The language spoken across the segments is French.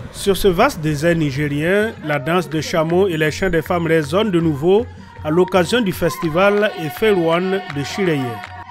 Sur ce vaste désert nigérien, la danse de chameaux et les chants des femmes résonnent de nouveau à l'occasion du festival Eferouane de Chireye.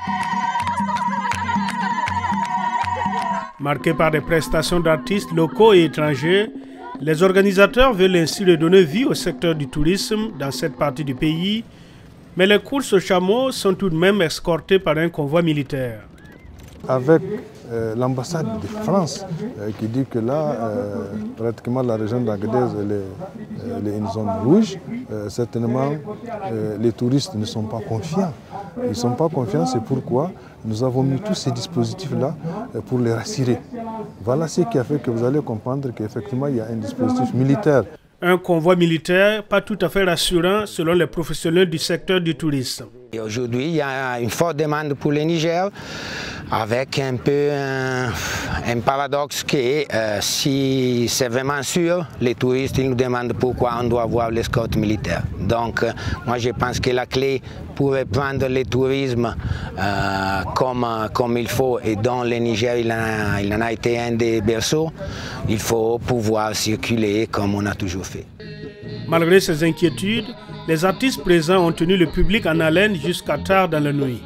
Marqué par des prestations d'artistes locaux et étrangers, les organisateurs veulent ainsi redonner vie au secteur du tourisme dans cette partie du pays, mais les courses aux chameaux sont tout de même escortées par un convoi militaire. Avec l'ambassade de France qui dit que là, pratiquement la région d'Agadez est une zone rouge, certainement les touristes ne sont pas confiants. Ils ne sont pas confiants, c'est pourquoi nous avons mis tous ces dispositifs-là pour les rassurer. Voilà ce qui a fait que vous allez comprendre qu'effectivement il y a un dispositif militaire. Un convoi militaire pas tout à fait rassurant selon les professionnels du secteur du tourisme. Aujourd'hui, il y a une forte demande pour le Niger, avec un peu un paradoxe que si c'est vraiment sûr, les touristes ils nous demandent pourquoi on doit avoir l'escorte militaire. Donc moi je pense que la clé pour reprendre le tourisme comme il faut et dont le Niger il en a été un des berceaux, il faut pouvoir circuler comme on a toujours fait. Malgré ces inquiétudes, les artistes présents ont tenu le public en haleine jusqu'à tard dans la nuit.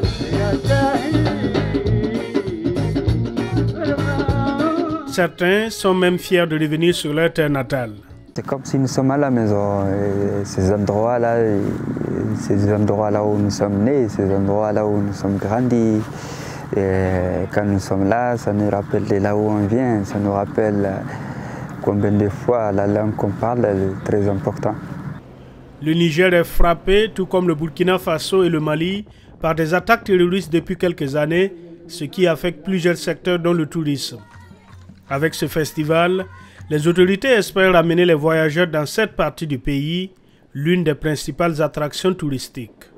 Certains sont même fiers de revenir sur leur terre natale. C'est comme si nous sommes à la maison. Et ces endroits-là où nous sommes nés, ces endroits-là où nous sommes grandis. Et quand nous sommes là, ça nous rappelle de là où on vient, ça nous rappelle combien de fois la langue qu'on parle est très importante. Le Niger est frappé, tout comme le Burkina Faso et le Mali, par des attaques terroristes depuis quelques années, ce qui affecte plusieurs secteurs dont le tourisme. Avec ce festival, les autorités espèrent amener les voyageurs dans cette partie du pays, l'une des principales attractions touristiques.